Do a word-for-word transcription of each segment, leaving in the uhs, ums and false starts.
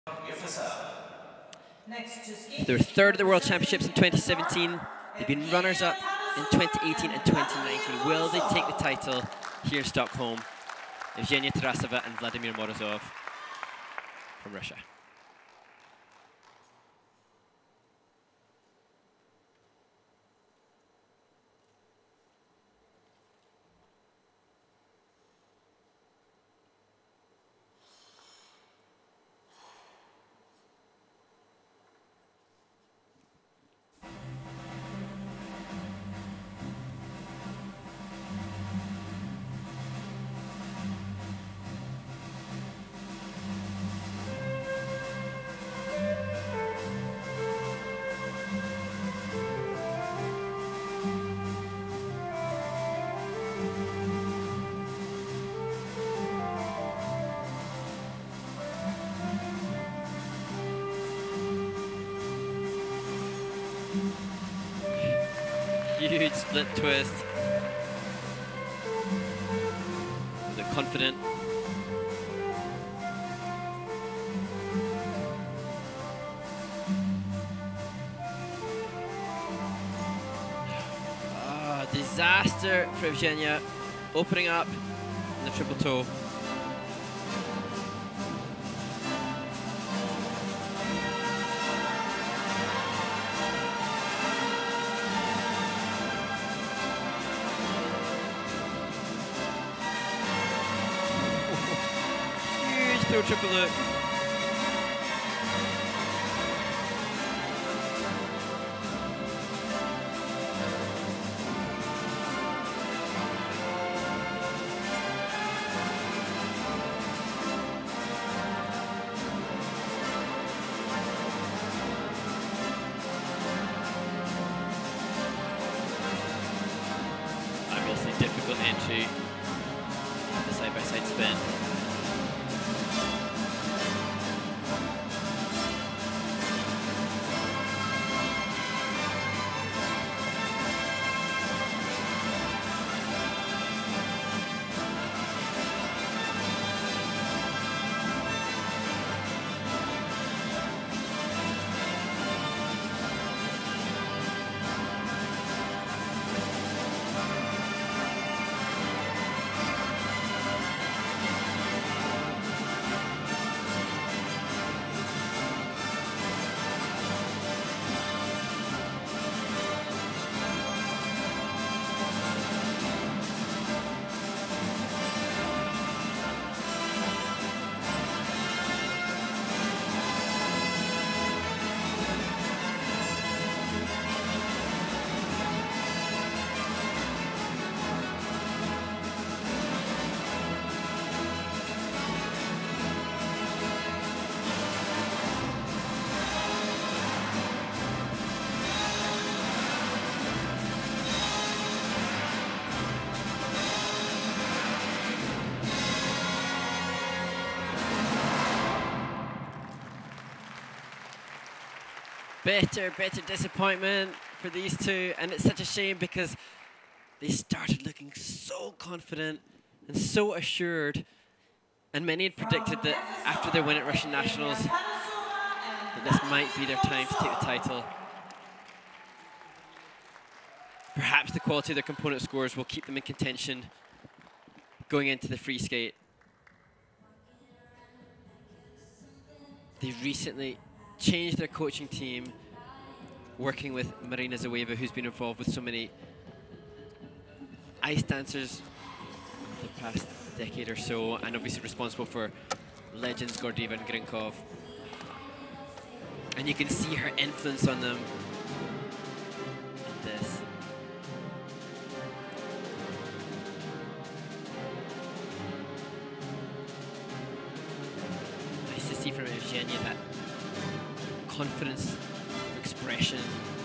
They were third at the World Championships in twenty seventeen. They've been runners-up in twenty eighteen and twenty nineteen. Will they take the title here in Stockholm? Evgenia Tarasova and Vladimir Morozov from Russia. Huge split twist. They're confident. Oh, disaster for Evgenia. Opening up in the triple toe. Throw triple loop. Obviously difficult entry. The side-by-side spin. Bitter, bitter disappointment for these two, and it's such a shame because they started looking so confident and so assured, and many had predicted that after their win at Russian Nationals that this might be their time to take the title. Perhaps the quality of their component scores will keep them in contention going into the free skate. They've recently changed their coaching team, working with Marina Zaweva, who's been involved with so many ice dancers the past decade or so, and obviously responsible for legends Gordieva and Grinkov. And you can see her influence on them in this. Nice to see from Evgenia that confidence of expression.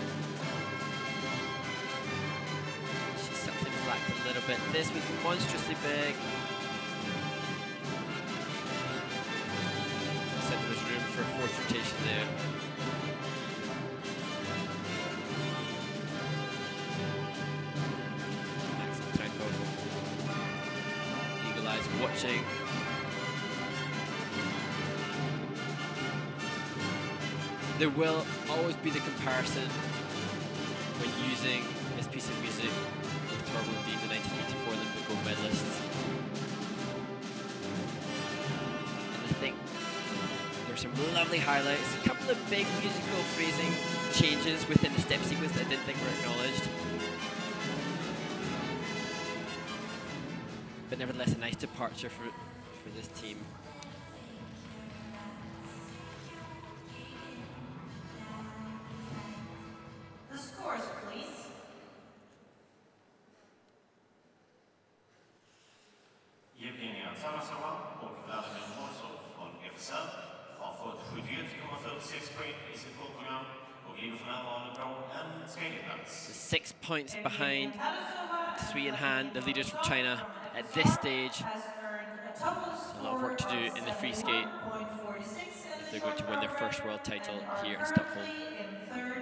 She sometimes lacked a little bit. This was monstrously big. Said there was room for a fourth rotation there. Maxim Trankov. Eagle eyes watching. there will always be the comparison when using this piece of music with Torvill and Dean, the nineteen eighty-four Olympic gold medalists. And I think there's some lovely highlights, a couple of big musical phrasing changes within the step sequence that I didn't think were acknowledged. But nevertheless, a nice departure for, for this team. The scores, please. Evgenia Tarasova och Vladimir Morsov från F S L har fått sjuttioett komma fyrtiosex poäng i sitt program och ligger för närvarande på en tredjeplats. Six points behind Sui and Han, the leaders from China, at this stage. A lot of work to do in the free skate if they're going to win their first world title here in Stockholm.